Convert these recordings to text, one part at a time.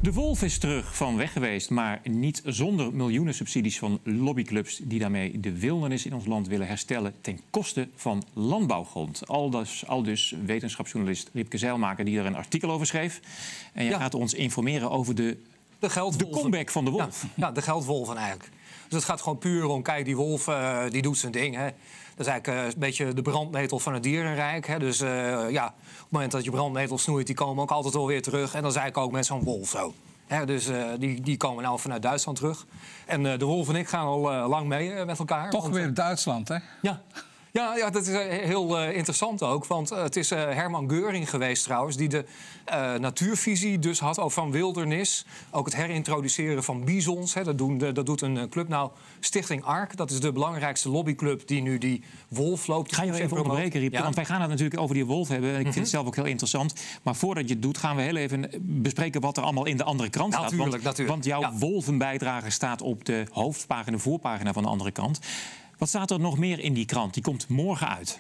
De wolf is terug van weg geweest, maar niet zonder miljoenen subsidies van lobbyclubs die daarmee de wildernis in ons land willen herstellen ten koste van landbouwgrond. Aldus wetenschapsjournalist Riepke Zijlmaker die er een artikel over schreef. En je gaat ons informeren over de comeback van de wolf. Ja, de geldwolven eigenlijk. Dus het gaat gewoon puur om, kijk, die wolf die doet zijn ding. Hè. Dat is eigenlijk een beetje de brandnetel van het dierenrijk. Hè. Dus ja, op het moment dat je brandnetel snoeit, die komen ook altijd wel weer terug. En dat is eigenlijk ook met zo'n wolf zo. Hè, dus die komen nou vanuit Duitsland terug. En de wolf en ik gaan al lang mee met elkaar. Toch weer Duitsland, hè? Ja. Ja, dat is heel interessant ook. Want het is Hermann Göring geweest trouwens... die de natuurvisie dus had over van wildernis. Ook het herintroduceren van bisons. Hè, dat doet een club. Nou, Stichting ARK, dat is de belangrijkste lobbyclub... die nu die wolf loopt. Ga je even onderbreken, Riepke? Ja? Want wij gaan het natuurlijk over die wolf hebben. Ik vind het zelf ook heel interessant. Maar voordat je het doet, gaan we heel even bespreken... wat er allemaal in de andere krant staat. Natuurlijk. Want jouw wolvenbijdrage staat op de hoofdpagina, voorpagina van de andere kant... Wat staat er nog meer in die krant? Die komt morgen uit.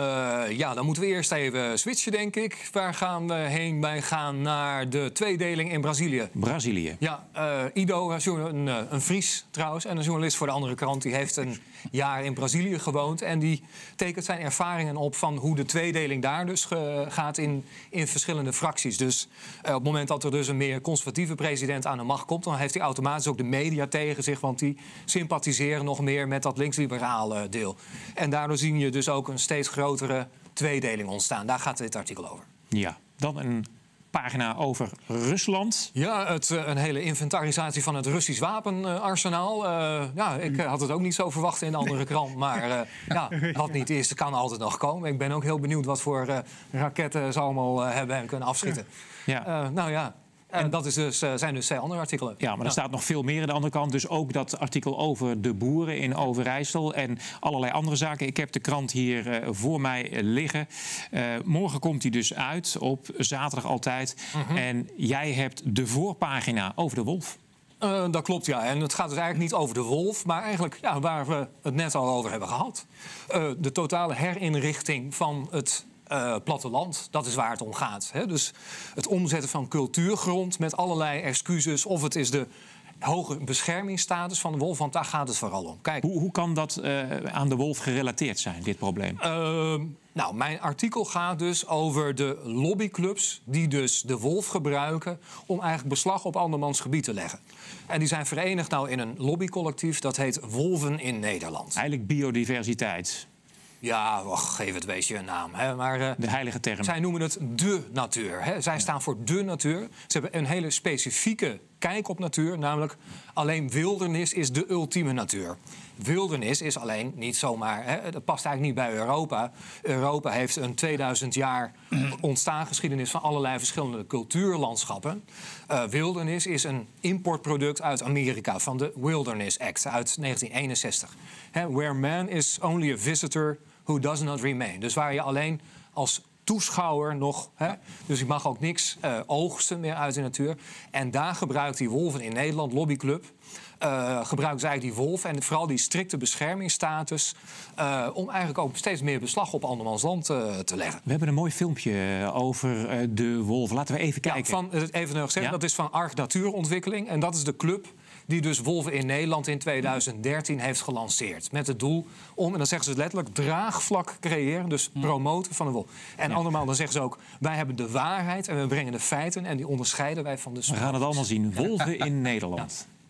Ja, dan moeten we eerst even switchen, denk ik. Waar gaan we heen? Wij gaan naar de tweedeling in Brazilië. Brazilië. Ja, Ido, een Fries trouwens, en een journalist voor de andere krant... die heeft een jaar in Brazilië gewoond. En die tekent zijn ervaringen op van hoe de tweedeling daar dus gaat in verschillende fracties. Dus op het moment dat er dus een meer conservatieve president aan de macht komt... dan heeft hij automatisch ook de media tegen zich... want die sympathiseren nog meer met dat links-liberaal deel. En daardoor zie je dus ook een steeds grotere tweedeling ontstaan. Daar gaat dit artikel over. Ja, dan een pagina over Rusland. Ja, een hele inventarisatie van het Russisch wapenarsenaal. Ja, ik had het ook niet zo verwacht in de andere krant. Maar ja, wat niet is, kan altijd nog komen. Ik ben ook heel benieuwd wat voor raketten ze allemaal hebben en kunnen afschieten. Ja. Nou ja. En dat is zijn dus 2 andere artikelen. Ja, maar er staat nog veel meer aan de andere kant. Dus ook dat artikel over de boeren in Overijssel en allerlei andere zaken. Ik heb de krant hier voor mij liggen. Morgen komt hij dus uit, op zaterdag altijd. En jij hebt de voorpagina over de wolf. Dat klopt, ja. En het gaat dus eigenlijk niet over de wolf... maar eigenlijk ja, waar we het net al over hebben gehad. De totale herinrichting van het... platteland, dat is waar het om gaat. Hè? Dus het omzetten van cultuurgrond met allerlei excuses... of het is de hoge beschermingsstatus van de wolf, want daar gaat het vooral om. Kijk, hoe kan dat aan de wolf gerelateerd zijn, dit probleem? Nou, mijn artikel gaat dus over de lobbyclubs... die dus de wolf gebruiken om eigenlijk beslag op andermans gebied te leggen. En die zijn verenigd nou in een lobbycollectief... dat heet Wolven in Nederland. Eigenlijk biodiversiteit. Ja, geef het weesje een naam. Hè. Maar, de heilige term. Zij noemen het de natuur. Hè. Zij staan voor de natuur. Ze hebben een hele specifieke kijk op natuur. Namelijk, alleen wildernis is de ultieme natuur. Wildernis is alleen niet zomaar... Hè, dat past eigenlijk niet bij Europa. Europa heeft een 2000 jaar ontstaansgeschiedenis... van allerlei verschillende cultuurlandschappen. Wildernis is een importproduct uit Amerika... van de Wilderness Act uit 1961. Hè, where man is only a visitor who does not remain. Dus waar je alleen als toeschouwer nog... Hè, dus je mag ook niks oogsten meer uit de natuur. En daar gebruikt die Wolven in Nederland, lobbyclub... gebruiken ze eigenlijk die wolf en vooral die strikte beschermingsstatus... om eigenlijk ook steeds meer beslag op andermans land te leggen. We hebben een mooi filmpje over de wolf. Laten we even kijken. Ja, even nog zeggen, dat is van ARK Natuurontwikkeling. En dat is de club die dus Wolven in Nederland in 2013 heeft gelanceerd. Met het doel om, en dan zeggen ze letterlijk, draagvlak creëren. Dus promoten van de wolf. En andermaal, dan zeggen ze ook, wij hebben de waarheid en we brengen de feiten... en die onderscheiden wij van de We gaan het allemaal zien. Wolven in Nederland. Ja.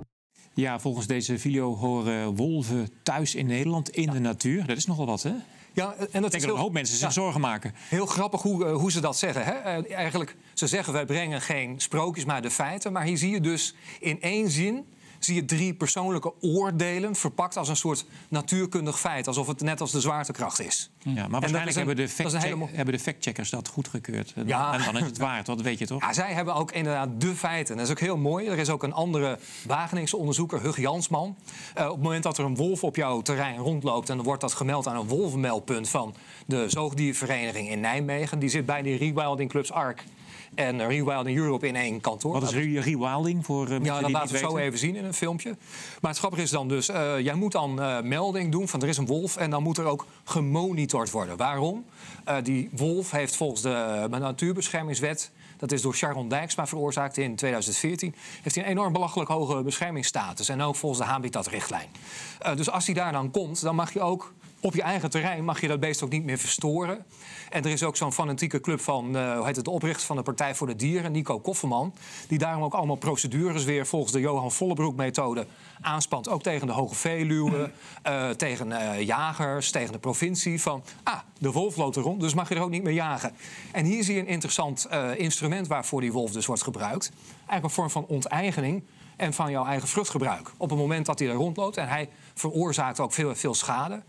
Ja, volgens deze video horen wolven thuis in Nederland, in de natuur. Dat is nogal wat, hè? Ja, en dat Ik denk is dat een hoop mensen zich zorgen maken. Heel grappig hoe ze dat zeggen. Hè? Eigenlijk, ze zeggen wij brengen geen sprookjes, maar de feiten. Maar hier zie je dus in één zin 3 persoonlijke oordelen verpakt als een soort natuurkundig feit. Alsof het net als de zwaartekracht is. Ja, maar waarschijnlijk hebben de factcheckers dat goedgekeurd. Ja. En dan is het waar, dat weet je toch? Ja, zij hebben ook inderdaad de feiten. Dat is ook heel mooi. Er is ook een andere Wageningse onderzoeker, Hug Jansman. Op het moment dat er een wolf op jouw terrein rondloopt... en dan wordt dat gemeld aan een wolvenmeldpunt van de Zoogdiervereniging in Nijmegen. Die zit bij die rewilding clubs ARC en Rewilding Europe in één kantoor. Wat is rewilding voor mensen die dat niet laten we weten? zo even zien in een filmpje. Maar het grappige is dan dus, jij moet dan melding doen van er is een wolf... en dan moet er ook gemonitord worden. Waarom? Die wolf heeft volgens de Natuurbeschermingswet... dat is door Sharon Dijksma veroorzaakt in 2014... heeft hij een enorm belachelijk hoge beschermingsstatus. En ook volgens de habitatrichtlijn. Dus als hij daar dan komt, dan mag je ook... op je eigen terrein mag je dat beest ook niet meer verstoren. En er is ook zo'n fanatieke club van de oprichter van de Partij voor de Dieren, Nico Kofferman... die daarom ook allemaal procedures weer volgens de Johan Vollebroek-methode aanspant. Ook tegen de Hoge Veluwe, tegen jagers, tegen de provincie. Van, de wolf loopt er rond, dus mag je er ook niet meer jagen. En hier zie je een interessant instrument waarvoor die wolf dus wordt gebruikt. Eigenlijk een vorm van onteigening en van jouw eigen vruchtgebruik. Op het moment dat hij er rondloopt. En hij veroorzaakt ook veel schade.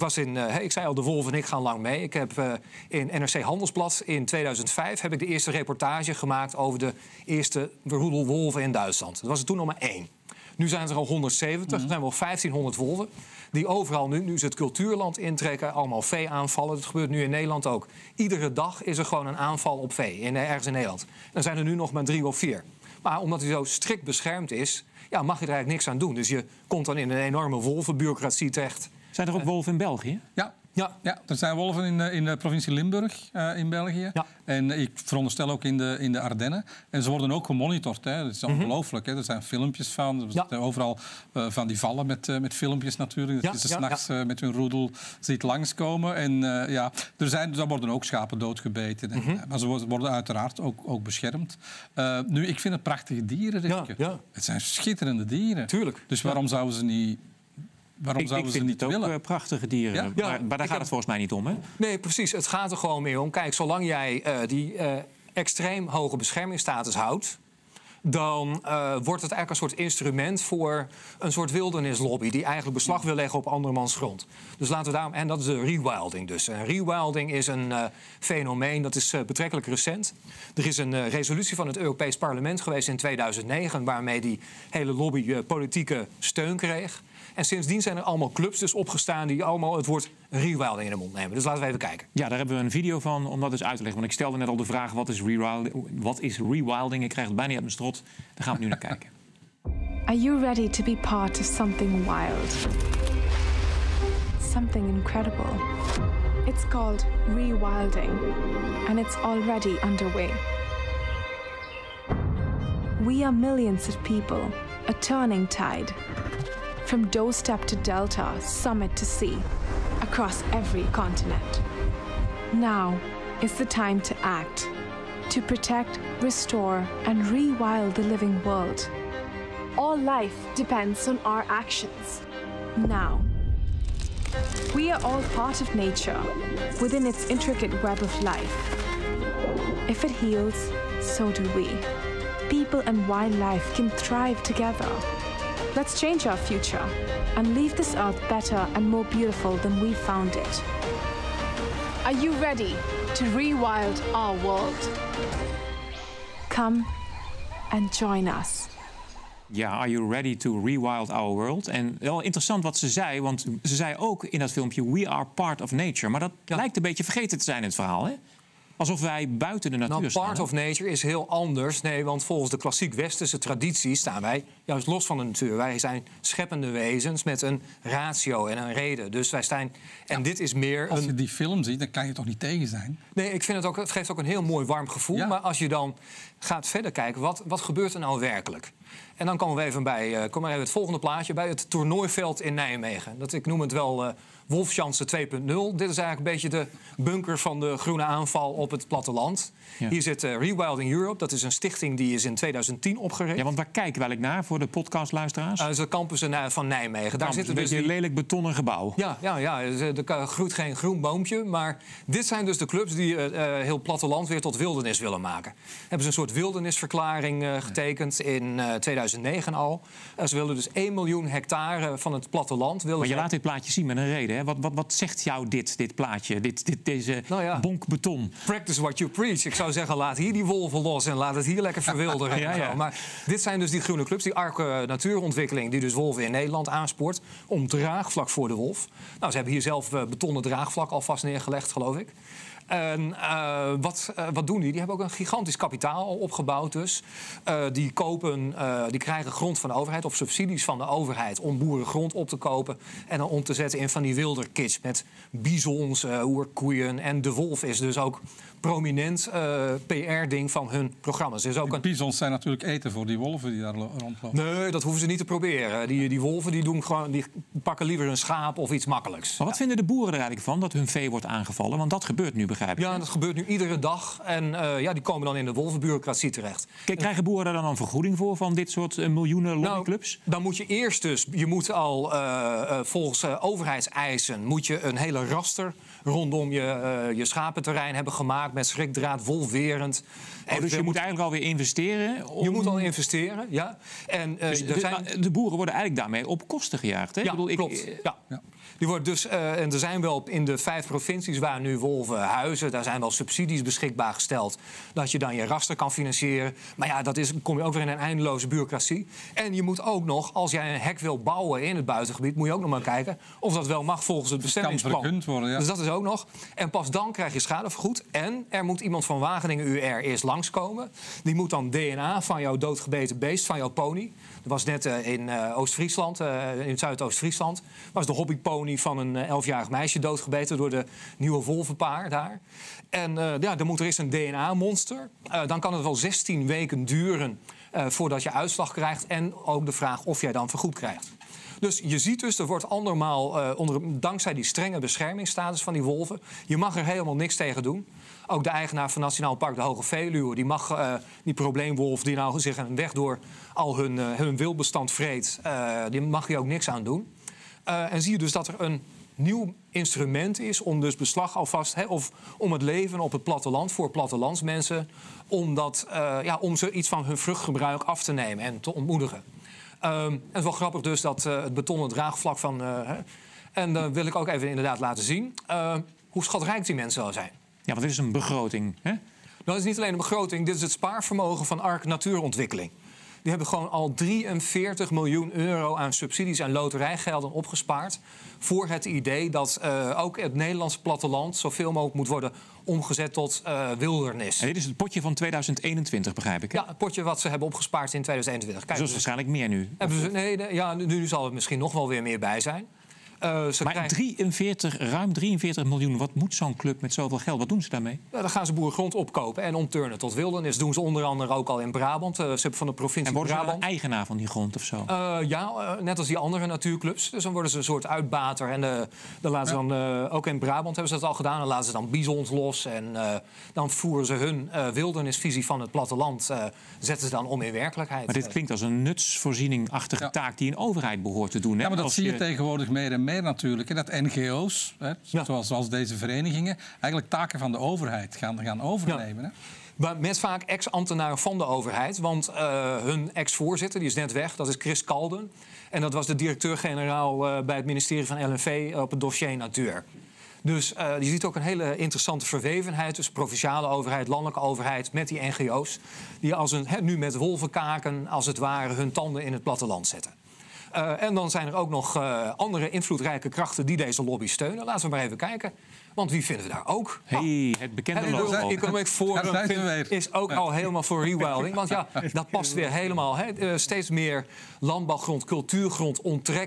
Ik zei al, de wolf en ik gaan lang mee. Ik heb in NRC Handelsblad in 2005 heb ik de eerste reportage gemaakt over de eerste roedelwolven in Duitsland. Dat was er toen nog maar 1. Nu zijn het er al 170, er zijn wel 1500 wolven. Die overal nu ze het cultuurland intrekken, allemaal vee aanvallen. Dat gebeurt nu in Nederland ook. Iedere dag is er gewoon een aanval op vee, ergens in Nederland. Dan zijn er nu nog maar 3 of 4. Maar omdat hij zo strikt beschermd is, mag je er eigenlijk niks aan doen. Dus je komt dan in een enorme wolvenbureaucratie terecht. Zijn er ook wolven in België? Ja, er zijn wolven in de provincie Limburg in België. Ja. En ik veronderstel ook in de Ardennen. En ze worden ook gemonitord. Hè. Dat is ongelooflijk. Hè. Er zijn filmpjes van. Er zijn overal van die vallen met filmpjes natuurlijk. Dat je ze 's nachts met hun roedel ziet langskomen. En daar worden ook schapen doodgebeten. Maar ze worden uiteraard ook beschermd. Nu, ik vind het prachtige dieren, Ritke. Het zijn schitterende dieren. Tuurlijk. Dus waarom zouden ze niet... Ik vind het ook prachtige dieren. Ja? Maar daar gaat het volgens mij niet om, hè? Nee, precies. Het gaat er gewoon meer om. Kijk, zolang jij die extreem hoge beschermingsstatus houdt... dan wordt het eigenlijk een soort instrument voor een soort wildernislobby... die eigenlijk beslag wil leggen op andermans grond. Dus laten we daarom... En dat is de rewilding dus. En rewilding is een fenomeen, dat is betrekkelijk recent. Er is een resolutie van het Europees Parlement geweest in 2009... waarmee die hele lobby politieke steun kreeg. En sindsdien zijn er allemaal clubs dus opgestaan... die allemaal het woord rewilding in de mond nemen. Dus laten we even kijken. Ja, daar hebben we een video van om dat eens uit te leggen. Want ik stelde net al de vraag, wat is rewilding? Ik krijg het bijna uit mijn strot. Daar gaan we nu naar kijken. Are you ready to be part of something wild? Something incredible. It's called rewilding. And it's already underway. We are millions of people. A turning tide. From doorstep to delta, summit to sea, across every continent. Now is the time to act, to protect, restore, and rewild the living world. All life depends on our actions. Now. We are all part of nature, within its intricate web of life. If it heals, so do we. People and wildlife can thrive together. Let's change our future and leave this earth better and more beautiful than we found it. Are you ready to rewild our world? Come and join us. Ja, are you ready to rewild our world? En wel interessant wat ze zei, want ze zei ook in dat filmpje... we are part of nature. Maar dat lijkt een beetje vergeten te zijn in het verhaal, hè? Alsof wij buiten de natuur staan. Part of nature is heel anders. Nee, want volgens de klassiek westerse traditie staan wij juist los van de natuur. Wij zijn scheppende wezens met een ratio en een reden. Dus wij staan... En dit is meer... Als je die film ziet, dan kan je toch niet tegen zijn? Nee, ik vind het ook... Het geeft ook een heel mooi warm gevoel. Ja. Maar als je dan gaat verder kijken, wat gebeurt er nou werkelijk? En dan komen we even bij het volgende plaatje, bij het toernooiveld in Nijmegen. Ik noem het wel Wolfschanze 2.0. Dit is eigenlijk een beetje de bunker van de groene aanval op het platteland. Ja. Hier zit Rewilding Europe. Dat is een stichting die is in 2010 opgericht. Ja, want waar kijken we eigenlijk naar voor de podcastluisteraars? Dat is de campus van Nijmegen. Daar zit een beetje een lelijk betonnen gebouw. Ja. Er groeit geen groen boompje. Maar dit zijn dus de clubs die heel platteland weer tot wildernis willen maken. Hebben ze een soort wildernisverklaring getekend in 2009 al. Ze willen dus 1 miljoen hectare van het platteland. Maar je laat dit plaatje zien met een reden. Hè? Wat zegt jou dit plaatje, deze bonk beton? Practice what you preach. Ik zou zeggen, laat hier die wolven los en laat het hier lekker verwilderen. Ja. Maar dit zijn dus die groene clubs, die Ark Natuurontwikkeling, die dus wolven in Nederland aanspoort om draagvlak voor de wolf. Nou, ze hebben hier zelf betonnen draagvlak alvast neergelegd, geloof ik. En wat doen die? Die hebben ook een gigantisch kapitaal opgebouwd dus. Die krijgen grond van de overheid of subsidies van de overheid om boeren grond op te kopen en dan om te zetten in van die wilderkits met bizons, oerkoeien. En de wolf is dus ook prominent PR-ding van hun programma's. De bizons zijn natuurlijk eten voor die wolven die daar rondlopen. Nee, dat hoeven ze niet te proberen. Die wolven die pakken liever een schaap of iets makkelijks. Maar wat vinden de boeren er eigenlijk van dat hun vee wordt aangevallen? Want dat gebeurt nu, begrijp ik. Ja, dat gebeurt nu iedere dag. En die komen dan in de wolvenbureaucratie terecht. Kijk, krijgen boeren daar dan een vergoeding voor van dit soort miljoenen lobbyclubs? Nou, dan moet je eerst dus... Je moet al volgens overheidseisen moet je een hele raster rondom je schapenterrein hebben gemaakt met schrikdraad, wolfwerend. Dus je moet eigenlijk alweer investeren? Je moet al investeren, ja. En, dus de boeren worden eigenlijk daarmee op kosten gejaagd, hè? Ja, klopt. Ja. Die wordt dus, en er zijn wel in de 5 provincies waar nu wolven huizen, daar zijn wel subsidies beschikbaar gesteld dat je dan je raster kan financieren. Maar ja, kom je ook weer in een eindeloze bureaucratie. En je moet ook nog, als jij een hek wil bouwen in het buitengebied, moet je ook nog maar kijken of dat wel mag volgens het bestemmingsplan. Kan vergund worden, ja. Dus dat is ook nog. En pas dan krijg je schadevergoed. En er moet iemand van Wageningen UR eerst langskomen. Die moet dan DNA van jouw doodgebeten beest, van jouw pony. Dat was net in Oost-Friesland, in het Zuidoost-Friesland, was de hobbypony van een 11-jarig meisje doodgebeten door de nieuwe wolvenpaar daar. En dan moet er eerst een DNA-monster. Dan kan het wel 16 weken duren voordat je uitslag krijgt. En ook de vraag of jij dan vergoed krijgt. Dus je ziet dus, er wordt andermaal, dankzij die strenge beschermingsstatus van die wolven, je mag er helemaal niks tegen doen. Ook de eigenaar van Nationaal Park de Hoge Veluwe, die mag die probleemwolf die nou zich een weg door al hun wildbestand vreet, die mag je ook niks aan doen. En zie je dus dat er een nieuw instrument is om dus beslag alvast, of om het leven op het platteland voor plattelandsmensen, om ze iets van hun vruchtgebruik af te nemen en te ontmoedigen. Het is wel grappig dus dat het betonnen draagvlak van... en dan wil ik ook even inderdaad laten zien hoe schatrijk die mensen wel zijn. Ja, want dit is een begroting, hè? Dat is niet alleen een begroting, dit is het spaarvermogen van Ark Natuurontwikkeling. Die hebben gewoon al 43 miljoen euro aan subsidies en loterijgelden opgespaard voor het idee dat ook het Nederlandse platteland zoveel mogelijk moet worden omgezet tot wildernis. En dit is het potje van 2021, begrijp ik, hè? Ja, het potje wat ze hebben opgespaard in 2021. Kijk, dus dat is waarschijnlijk meer nu? Nu zal er misschien nog wel weer meer bij zijn. Maar ruim 43 miljoen, wat moet zo'n club met zoveel geld? Wat doen ze daarmee? Ja, dan gaan ze boerengrond opkopen en omturnen tot wildernis. Dat doen ze onder andere ook al in Brabant. Ze hebben van de provincie Brabant. En worden ze eigenaar van die grond of zo? Net als die andere natuurclubs. Dus dan worden ze een soort uitbater. En dan laten ze dan, ook in Brabant hebben ze dat al gedaan. Dan laten ze dan bizons los. En dan voeren ze hun wildernisvisie van het platteland, zetten ze dan om in werkelijkheid. Maar dit klinkt als een nutsvoorziening-achtige taak die een overheid behoort te doen. Hè? Ja, maar dat zie je tegenwoordig meer en meer natuurlijk. Dat NGO's, zoals deze verenigingen, eigenlijk taken van de overheid gaan overnemen. Ja. Maar met vaak ex-ambtenaren van de overheid. Want hun ex-voorzitter, die is net weg, dat is Chris Calden. En dat was de directeur-generaal bij het ministerie van LNV op het dossier Natuur. Dus je ziet ook een hele interessante verwevenheid tussen provinciale overheid, landelijke overheid met die NGO's. Die nu met wolvenkaken als het ware hun tanden in het platteland zetten. En dan zijn er ook nog andere invloedrijke krachten die deze lobby steunen. Laten we maar even kijken. Want wie vinden we daar ook? Het bekende logo. Het Economic Forum is ook al helemaal voor rewilding. Want ja, dat past weer helemaal. Steeds meer landbouwgrond, cultuurgrond onttrekken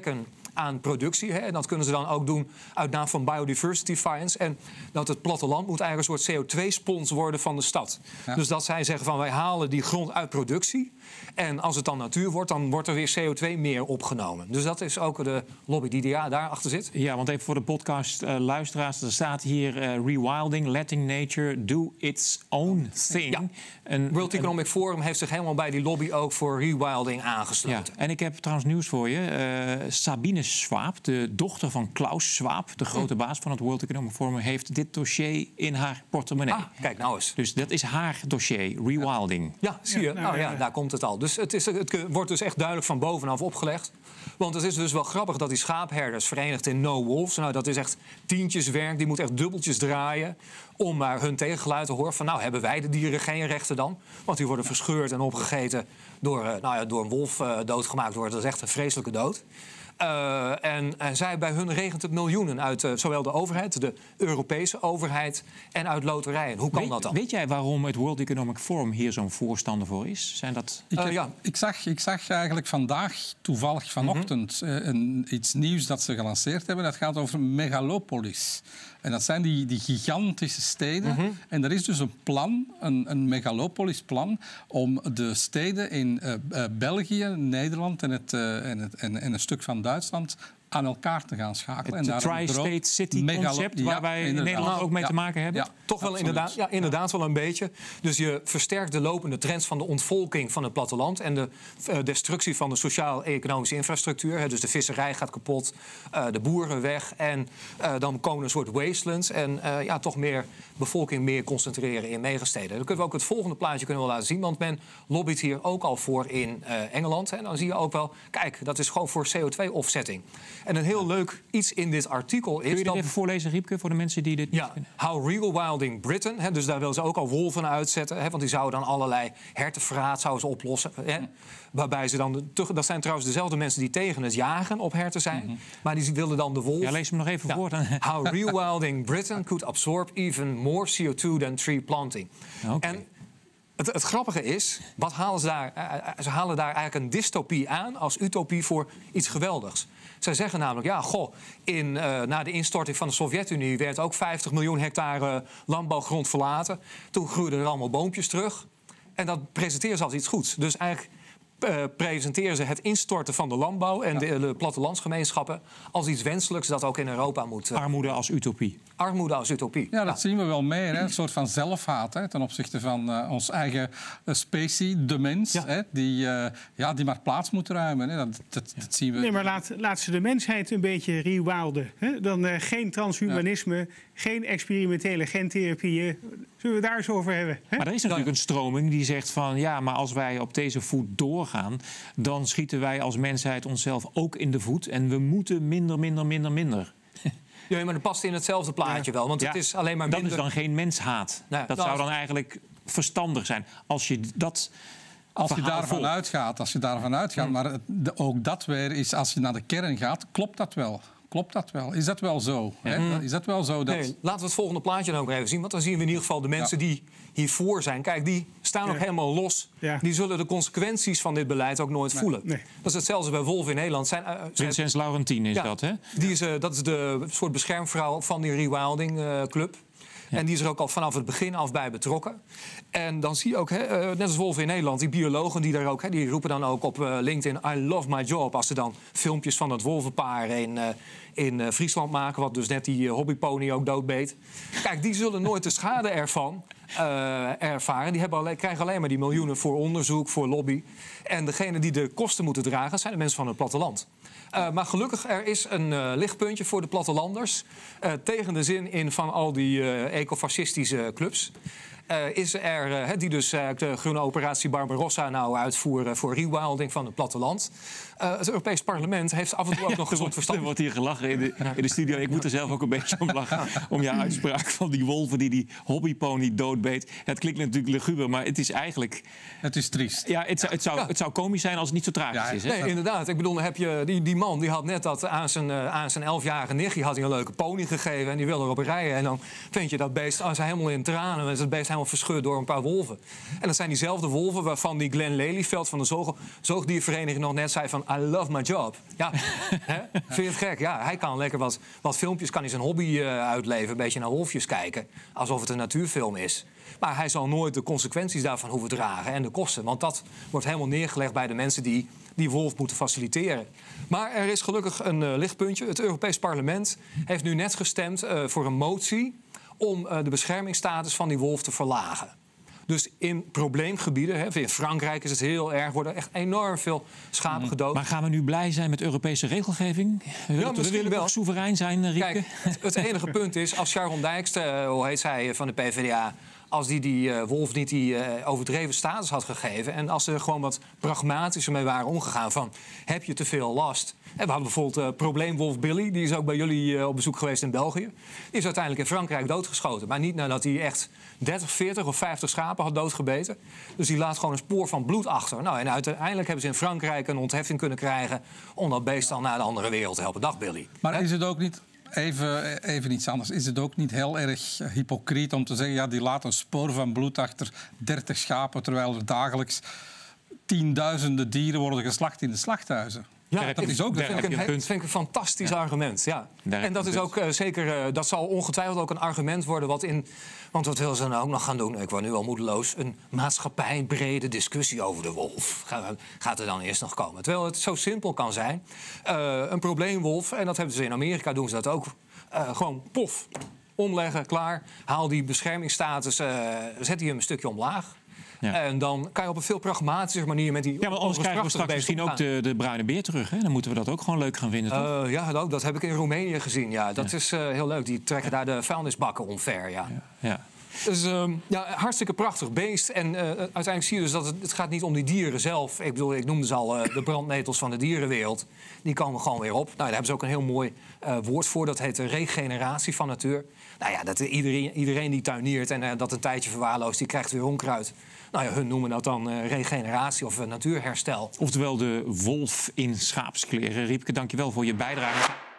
aan productie. Hè? En dat kunnen ze dan ook doen uit naam van Biodiversity Finance. En dat het platteland moet eigenlijk een soort CO2-spons worden van de stad. Ja. Dus dat zij zeggen van wij halen die grond uit productie. En als het dan natuur wordt, dan wordt er weer CO2 meer opgenomen. Dus dat is ook de lobby die daarachter zit. Ja, want even voor de podcast luisteraars. Er staat hier rewilding, letting nature do its own thing. Ja. World Economic Forum heeft zich helemaal bij die lobby ook voor rewilding aangesloten. Ja, en ik heb trouwens nieuws voor je. Sabine Schwab, de dochter van Klaus Schwab, de grote baas van het World Economic Forum, heeft dit dossier in haar portemonnee. Kijk nou eens. Dus dat is haar dossier, rewilding. Ja, zie je. Nou ja, daar komt het al. Dus het wordt dus echt duidelijk van bovenaf opgelegd. Want het is dus wel grappig dat die schaapherders verenigd in No Wolves, nou dat is echt tientjeswerk, die moet echt dubbeltjes draaien om maar hun tegengeluid te horen van nou hebben wij de dieren geen rechten dan? Want die worden verscheurd en opgegeten door een wolf doodgemaakt worden. Dat is echt een vreselijke dood. En zij bij hun regent het miljoenen uit zowel de overheid, de Europese overheid en uit loterijen. Hoe kan dat dan? Weet jij waarom het World Economic Forum hier zo'n voorstander voor is? Zijn dat... Ik zag eigenlijk vandaag, toevallig vanochtend, iets nieuws dat ze gelanceerd hebben. Dat gaat over megalopolis. En dat zijn die gigantische steden. Mm-hmm. En er is dus een plan, een megalopolis-plan, om de steden in België, Nederland en een stuk van Duitsland aan elkaar te gaan schakelen. Het tri-state city concept waar wij in Nederland ook mee te maken hebben. Ja, toch wel inderdaad wel een beetje. Dus je versterkt de lopende trends van de ontvolking van het platteland en de destructie van de sociaal-economische infrastructuur. Dus de visserij gaat kapot, de boeren weg en dan komen een soort wastelands en toch meer bevolking meer concentreren in megasteden. Dan kunnen we ook het volgende plaatje laten zien, want men lobbyt hier ook al voor in Engeland. En dan zie je ook wel, kijk, dat is gewoon voor CO2-offsetting. En een heel leuk iets in dit artikel is... Kun je dit even voorlezen, Riepke, voor de mensen die dit niet kennen? How Rewilding Britain. Dus daar willen ze ook al wolven uitzetten. Want die zouden dan allerlei hertenverraad oplossen. Waarbij ze dan... Dat zijn trouwens dezelfde mensen die tegen het jagen op herten zijn. Mm-hmm. Maar die wilden dan de wolf... Ja, lees hem nog even voor. Dan. How Rewilding Britain could absorb even more CO2 than tree planting. Okay. En het grappige is, wat halen ze daar? Ze halen daar eigenlijk een dystopie aan als utopie voor iets geweldigs. Zij zeggen namelijk, na de instorting van de Sovjet-Unie werd ook 50 miljoen hectare landbouwgrond verlaten. Toen groeiden er allemaal boompjes terug. En dat presenteren ze als iets goeds. Dus eigenlijk presenteren ze het instorten van de landbouw en de plattelandsgemeenschappen als iets wenselijks dat ook in Europa moet. Armoede als utopie. Armoede als utopie. Ja, dat zien we wel meer. Hè? Een soort van zelfhaat ten opzichte van ons eigen specie, de mens. Ja. Hè? Die maar plaats moet ruimen. Hè? Dat zien we. Nee, maar laat ze de mensheid een beetje rewilden. Dan geen transhumanisme, geen experimentele gentherapieën. Zullen we het daar eens over hebben? Hè? Maar er is natuurlijk een stroming die zegt van... ja, maar als wij op deze voet doorgaan... dan schieten wij als mensheid onszelf ook in de voet... en we moeten minder. Ja, maar dat past in hetzelfde plaatje wel. Want het is alleen maar minder... Dat is dan geen menshaat. Nee, dat zou dan eigenlijk verstandig zijn. Als je daarvan uitgaat, maar ook dat weer is... als je naar de kern gaat, klopt dat wel? Is dat wel zo? Ja. Is dat wel zo? Nee, laten we het volgende plaatje dan ook even zien. Want dan zien we in ieder geval de mensen die hiervoor zijn. Kijk, die staan ook helemaal los. Ja. Die zullen de consequenties van dit beleid ook nooit voelen. Nee. Dat is hetzelfde bij wolven in Nederland. Vincent Laurentien is dat, hè? Dat is de soort beschermvrouw van die rewilding club. Ja. En die is er ook al vanaf het begin af bij betrokken. En dan zie je ook, net als wolven in Nederland, die biologen die daar ook, die roepen dan ook op LinkedIn... I love my job, als ze dan filmpjes van dat wolvenpaar in Friesland maken... wat dus net die hobbypony ook doodbeet. Kijk, die zullen nooit de schade ervan ervaren. Die krijgen alleen maar die miljoenen voor onderzoek, voor lobby. En degene die de kosten moeten dragen, zijn de mensen van het platteland. Maar gelukkig, er is een lichtpuntje voor de plattelanders. Tegen de zin in van al die ecofascistische clubs. Is er, die dus de groene operatie Barbarossa nou uitvoeren... voor rewilding van het platteland. Het Europees Parlement heeft af en toe ook nog gezond verstand. Er wordt hier gelachen in de studio. Ik moet er zelf ook een beetje om lachen. Om jouw uitspraak van die wolven die hobbypony doodbeet. Het klinkt natuurlijk luguber, maar het is eigenlijk... Het is triest. Ja, het zou komisch zijn als het niet zo tragisch is. Hè? Nee, inderdaad. Ik bedoel, dan heb je die man die had net dat aan zijn 11-jarige nichtje had hij een leuke pony gegeven. En die wilde erop rijden. En dan vind je dat beest, als hij helemaal in tranen is, het beest helemaal helemaal verscheurd door een paar wolven. En dat zijn diezelfde wolven waarvan die Glenn Lelyveld van de zoogdiervereniging nog net zei van I love my job. Ja, hè? Vind je het gek? Ja, hij kan lekker wat filmpjes, kan hij zijn hobby uitleven. Een beetje naar wolfjes kijken, alsof het een natuurfilm is. Maar hij zal nooit de consequenties daarvan hoeven dragen en de kosten. Want dat wordt helemaal neergelegd bij de mensen die die wolf moeten faciliteren. Maar er is gelukkig een lichtpuntje. Het Europees Parlement heeft nu net gestemd voor een motie om de beschermingsstatus van die wolf te verlagen. Dus in probleemgebieden, in Frankrijk is het heel erg, worden echt enorm veel schapen gedood. Maar gaan we nu blij zijn met Europese regelgeving? We willen wel soeverein zijn, Riepke? Kijk, het enige punt is, als Sharon Dijkster, hoe heet zij, van de PvdA... als die wolf niet die overdreven status had gegeven... en als ze er gewoon wat pragmatischer mee waren omgegaan van... heb je te veel last? En we hadden bijvoorbeeld probleemwolf Billy... die is ook bij jullie op bezoek geweest in België. Die is uiteindelijk in Frankrijk doodgeschoten. Maar niet nadat hij echt 30, 40 of 50 schapen had doodgebeten. Dus die laat gewoon een spoor van bloed achter. Nou, en uiteindelijk hebben ze in Frankrijk een ontheffing kunnen krijgen... om dat beest dan naar de andere wereld te helpen. Dag Billy. Maar is het ook niet... Even iets anders. Is het ook niet heel erg hypocriet om te zeggen... ja, die laat een spoor van bloed achter 30 schapen... terwijl er dagelijks tienduizenden dieren worden geslacht in de slachthuizen? Ja, dat vind ik een fantastisch argument. Ja. En dat is ook zeker, dat zal ongetwijfeld ook een argument worden wat in... Want wat willen ze nou ook nog gaan doen? Ik word nu al moedeloos. Een maatschappijbrede discussie over de wolf. Gaat er dan eerst nog komen? Terwijl het zo simpel kan zijn. Een probleemwolf, en dat hebben ze in Amerika, doen ze dat ook. Gewoon pof, omleggen, klaar. Haal die beschermingsstatus, zet die hem een stukje omlaag. Ja. En dan kan je op een veel pragmatischer manier met die... Ja, maar anders krijgen we straks misschien ook de bruine beer terug. Hè? Dan moeten we dat ook gewoon leuk gaan vinden, toch? Ja, dat heb ik in Roemenië gezien. Ja, dat is heel leuk. Die trekken daar de vuilnisbakken omver. Ja. Dus hartstikke prachtig beest. En uiteindelijk zie je dus dat het gaat niet om die dieren zelf. Ik bedoel, ik noemde ze al de brandnetels van de dierenwereld. Die komen gewoon weer op. Nou, daar hebben ze ook een heel mooi woord voor. Dat heet de regeneratie van natuur. Nou ja, dat iedereen die tuiniert en dat een tijdje verwaarloost, die krijgt weer onkruid. Nou ja, hun noemen dat dan regeneratie of natuurherstel. Oftewel de wolf in schaapskleren. Riepke, dank je wel voor je bijdrage.